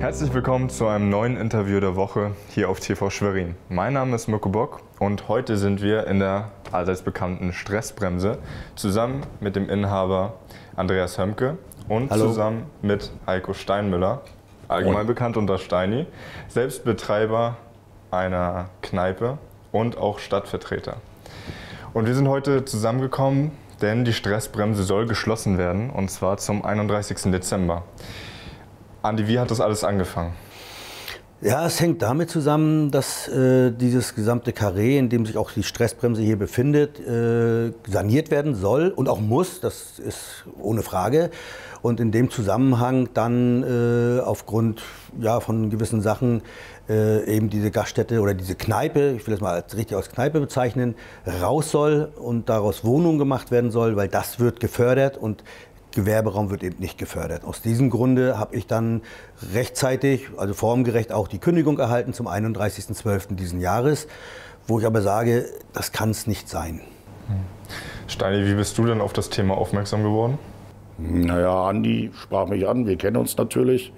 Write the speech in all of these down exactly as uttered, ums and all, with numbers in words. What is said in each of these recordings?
Herzlich willkommen zu einem neuen Interview der Woche hier auf T V Schwerin. Mein Name ist Mirko Bock und heute sind wir in der allseits bekannten Stressbremse zusammen mit dem Inhaber Andreas Hömke und Hallo. Zusammen mit Heiko Steinmüller, allgemein bekannt unter Steini, selbst Betreiber einer Kneipe und auch Stadtvertreter. Und wir sind heute zusammengekommen, denn die Stressbremse soll geschlossen werden, und zwar zum einunddreißigsten Dezember. Andi, wie hat das alles angefangen? Ja, es hängt damit zusammen, dass äh, dieses gesamte Karree, in dem sich auch die Stressbremse hier befindet, äh, saniert werden soll und auch muss, das ist ohne Frage. Und in dem Zusammenhang dann äh, aufgrund ja, von gewissen Sachen äh, eben diese Gaststätte oder diese Kneipe, ich will das mal als, richtig als Kneipe bezeichnen, raus soll und daraus Wohnung gemacht werden soll, weil das wird gefördert und Gewerberaum wird eben nicht gefördert. Aus diesem Grunde habe ich dann rechtzeitig, also formgerecht auch die Kündigung erhalten zum einunddreißigsten zwölften diesen Jahres, wo ich aber sage, das kann es nicht sein. Steini, wie bist du denn auf das Thema aufmerksam geworden? Naja, Andi sprach mich an, wir kennen uns natürlich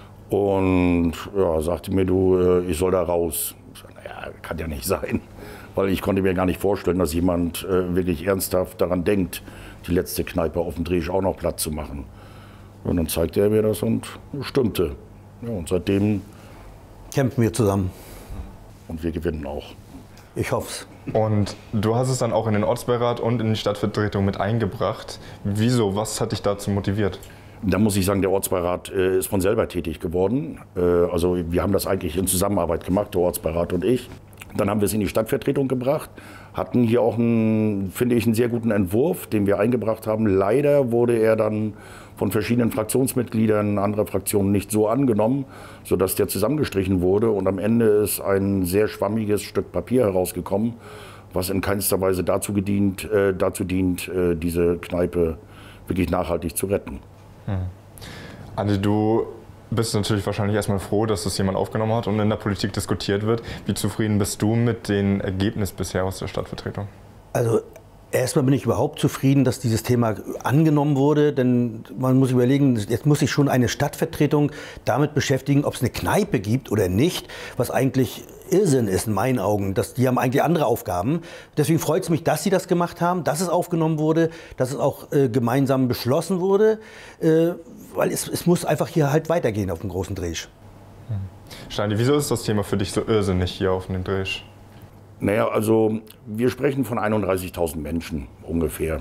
und ja, sagte mir, du, ich soll da raus. Ich sag, naja, kann ja nicht sein, weil ich konnte mir gar nicht vorstellen, dass jemand äh, wirklich ernsthaft daran denkt, die letzte Kneipe auf dem Dreh auch noch platt zu machen. Und dann zeigte er mir das und stimmte. Ja, und seitdem kämpfen wir zusammen. Und wir gewinnen auch. Ich hoffe es. Und du hast es dann auch in den Ortsbeirat und in die Stadtvertretung mit eingebracht. Wieso? Was hat dich dazu motiviert? Da muss ich sagen, der Ortsbeirat äh, ist von selber tätig geworden. Äh, also wir haben das eigentlich in Zusammenarbeit gemacht, der Ortsbeirat und ich. Dann haben wir es in die Stadtvertretung gebracht, hatten hier auch, einen, finde ich, einen sehr guten Entwurf, den wir eingebracht haben. Leider wurde er dann von verschiedenen Fraktionsmitgliedern anderer Fraktionen nicht so angenommen, sodass der zusammengestrichen wurde. Und am Ende ist ein sehr schwammiges Stück Papier herausgekommen, was in keinster Weise dazu, gedient, äh, dazu dient, äh, diese Kneipe wirklich nachhaltig zu retten. Hm. Andi, du bist natürlich wahrscheinlich erstmal froh, dass das jemand aufgenommen hat und in der Politik diskutiert wird. Wie zufrieden bist du mit den Ergebnissen bisher aus der Stadtvertretung? Also erstmal bin ich überhaupt zufrieden, dass dieses Thema angenommen wurde, denn man muss überlegen, jetzt muss sich schon eine Stadtvertretung damit beschäftigen, ob es eine Kneipe gibt oder nicht, was eigentlich Irrsinn ist in meinen Augen. Das, die haben eigentlich andere Aufgaben. Deswegen freut es mich, dass sie das gemacht haben, dass es aufgenommen wurde, dass es auch äh, gemeinsam beschlossen wurde, äh, weil es, es muss einfach hier halt weitergehen auf dem großen Dresch. Steini, wieso ist das Thema für dich so irrsinnig hier auf dem Dresch? Naja, also wir sprechen von einunddreißigtausend Menschen ungefähr.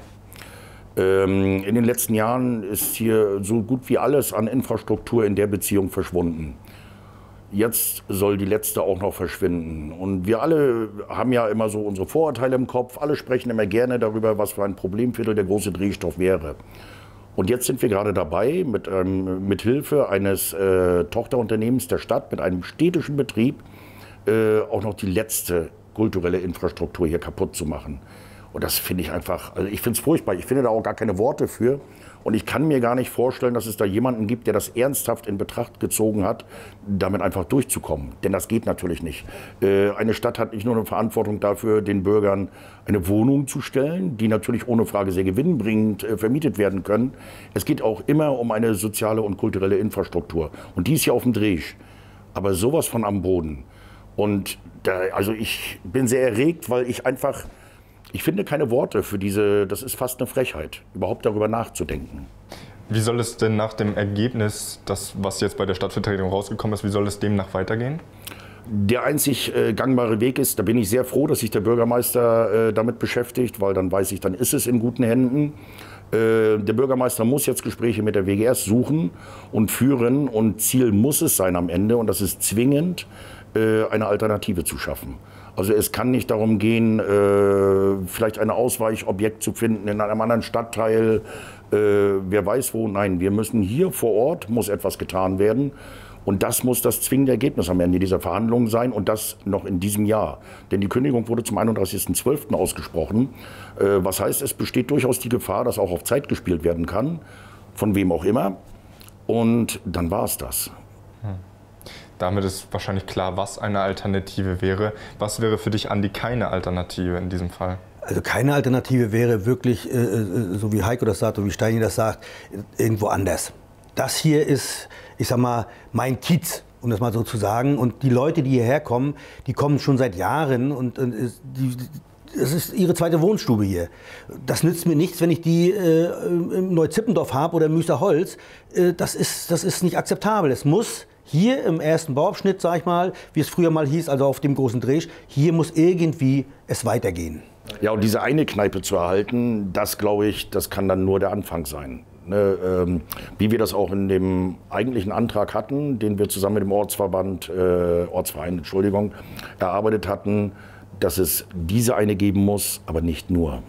Ähm, in den letzten Jahren ist hier so gut wie alles an Infrastruktur in der Beziehung verschwunden. Jetzt soll die letzte auch noch verschwinden. Und wir alle haben ja immer so unsere Vorurteile im Kopf. Alle sprechen immer gerne darüber, was für ein Problemviertel der große Drehstoff wäre. Und jetzt sind wir gerade dabei, mit, ähm, mit Hilfe eines äh, Tochterunternehmens der Stadt, mit einem städtischen Betrieb, äh, auch noch die letzte kulturelle Infrastruktur hier kaputt zu machen. Und das finde ich einfach, also ich finde es furchtbar. Ich finde da auch gar keine Worte für. Und ich kann mir gar nicht vorstellen, dass es da jemanden gibt, der das ernsthaft in Betracht gezogen hat, damit einfach durchzukommen. Denn das geht natürlich nicht. Äh, eine Stadt hat nicht nur eine Verantwortung dafür, den Bürgern eine Wohnung zu stellen, die natürlich ohne Frage sehr gewinnbringend äh, vermietet werden können. Es geht auch immer um eine soziale und kulturelle Infrastruktur. Und die ist hier auf dem Dreh. Aber sowas von am Boden. Und da, also ich bin sehr erregt, weil ich einfach, ich finde keine Worte für diese, das ist fast eine Frechheit, überhaupt darüber nachzudenken. Wie soll es denn nach dem Ergebnis, das, was jetzt bei der Stadtvertretung rausgekommen ist, wie soll es demnach weitergehen? Der einzig äh, gangbare Weg ist, da bin ich sehr froh, dass sich der Bürgermeister äh, damit beschäftigt, weil dann weiß ich, dann ist es in guten Händen. Äh, der Bürgermeister muss jetzt Gespräche mit der W G S suchen und führen und Ziel muss es sein am Ende, und das ist zwingend, äh, eine Alternative zu schaffen. Also es kann nicht darum gehen, äh, vielleicht ein Ausweichobjekt zu finden in einem anderen Stadtteil, äh, wer weiß wo. Nein, wir müssen hier vor Ort, muss etwas getan werden. Und das muss das zwingende Ergebnis am Ende dieser Verhandlungen sein, und das noch in diesem Jahr. Denn die Kündigung wurde zum einunddreißigsten zwölften ausgesprochen. Äh, was heißt, es besteht durchaus die Gefahr, dass auch auf Zeit gespielt werden kann, von wem auch immer. Und dann war es das. Hm. Damit ist wahrscheinlich klar, was eine Alternative wäre. Was wäre für dich, Andi, keine Alternative in diesem Fall? Also keine Alternative wäre wirklich, äh, so wie Heiko das sagt und wie Steini das sagt, irgendwo anders. Das hier ist ich sag mal, mein Kiez, um das mal so zu sagen. Und die Leute, die hierher kommen, die kommen schon seit Jahren und, und die, es ist ihre zweite Wohnstube hier. Das nützt mir nichts, wenn ich die äh, im Neuzippendorf habe oder im Münsterholz. Äh, das ist, das ist nicht akzeptabel. Es muss hier im ersten Bauabschnitt, sag ich mal, wie es früher mal hieß, also auf dem großen Dreh, hier muss irgendwie es weitergehen. Ja, und diese eine Kneipe zu erhalten, das glaube ich, das kann dann nur der Anfang sein. Ne, ähm, wie wir das auch in dem eigentlichen Antrag hatten, den wir zusammen mit dem Ortsverband, äh, Ortsverein, Entschuldigung, erarbeitet hatten, dass es diese eine geben muss, aber nicht nur.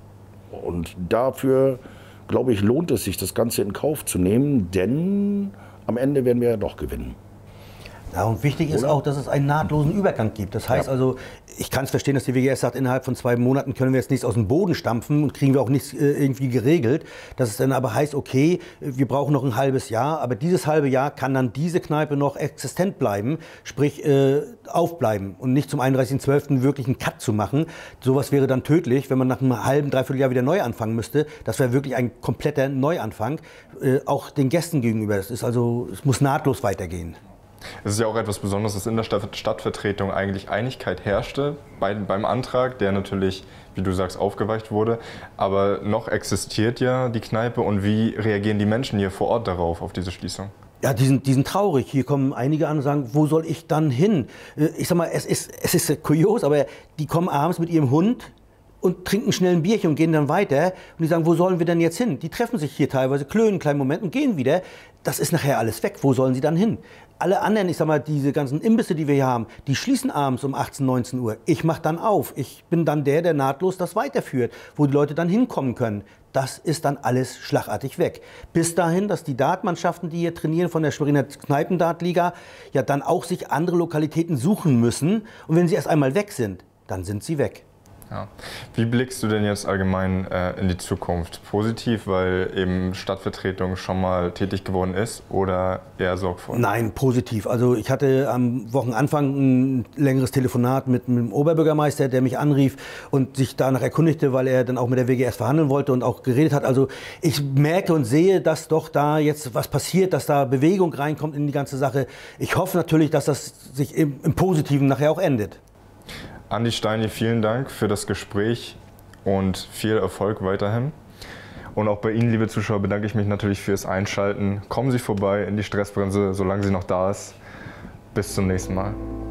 Und dafür, glaube ich, lohnt es sich, das Ganze in Kauf zu nehmen, denn am Ende werden wir ja doch gewinnen. Ja, und wichtig ist Oder? auch, dass es einen nahtlosen Übergang gibt. Das heißt Ja. also, ich kann es verstehen, dass die W G S sagt, innerhalb von zwei Monaten können wir jetzt nichts aus dem Boden stampfen und kriegen wir auch nichts äh, irgendwie geregelt. Dass es dann aber heißt, okay, wir brauchen noch ein halbes Jahr, aber dieses halbe Jahr kann dann diese Kneipe noch existent bleiben, sprich äh, aufbleiben und nicht zum einunddreißigsten zwölften wirklich einen Cut zu machen. Sowas wäre dann tödlich, wenn man nach einem halben, dreiviertel Jahr wieder neu anfangen müsste. Das wäre wirklich ein kompletter Neuanfang, äh, auch den Gästen gegenüber. Das ist also, es muss nahtlos weitergehen. Es ist ja auch etwas Besonderes, dass in der Stadt Stadtvertretung eigentlich Einigkeit herrschte bei, beim Antrag, der natürlich, wie du sagst, aufgeweicht wurde. Aber noch existiert ja die Kneipe und wie reagieren die Menschen hier vor Ort darauf, auf diese Schließung? Ja, die sind, die sind traurig. Hier kommen einige an und sagen, wo soll ich dann hin? Ich sag mal, es ist, es ist kurios, aber die kommen abends mit ihrem Hund und trinken schnell ein Bierchen und gehen dann weiter. Und die sagen, wo sollen wir denn jetzt hin? Die treffen sich hier teilweise, klönen einen kleinen Moment und gehen wieder. Das ist nachher alles weg. Wo sollen sie dann hin? Alle anderen, ich sag mal, diese ganzen Imbisse, die wir hier haben, die schließen abends um achtzehn, neunzehn Uhr. Ich mach dann auf. Ich bin dann der, der nahtlos das weiterführt, wo die Leute dann hinkommen können. Das ist dann alles schlagartig weg. Bis dahin, dass die Dartmannschaften, die hier trainieren von der Schweriner Kneipendartliga, ja dann auch sich andere Lokalitäten suchen müssen. Und wenn sie erst einmal weg sind, dann sind sie weg. Ja. Wie blickst du denn jetzt allgemein äh, in die Zukunft? Positiv, weil eben Stadtvertretung schon mal tätig geworden ist oder eher sorgvoll? Nein, positiv. Also ich hatte am Wochenanfang ein längeres Telefonat mit, mit dem Oberbürgermeister, der mich anrief und sich danach erkundigte, weil er dann auch mit der W G S verhandeln wollte und auch geredet hat. Also ich merke und sehe, dass doch da jetzt was passiert, dass da Bewegung reinkommt in die ganze Sache. Ich hoffe natürlich, dass das sich im, im Positiven nachher auch endet. Andi Steini, vielen Dank für das Gespräch und viel Erfolg weiterhin. Und auch bei Ihnen, liebe Zuschauer, bedanke ich mich natürlich fürs Einschalten. Kommen Sie vorbei in die Stressbremse, solange sie noch da ist. Bis zum nächsten Mal.